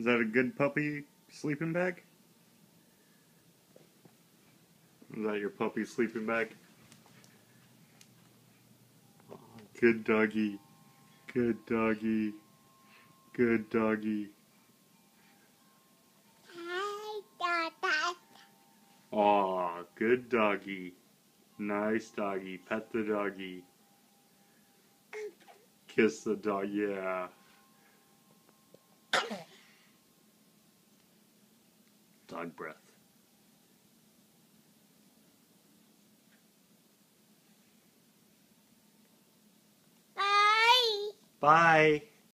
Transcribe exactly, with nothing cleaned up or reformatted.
Is that a good puppy sleeping bag? Is that your puppy sleeping bag? Oh, good doggy. Good doggy. Good doggy. Aw, good doggy. Nice doggy. Pet the doggy. Kiss the dog, yeah. Dog breath. Bye. Bye.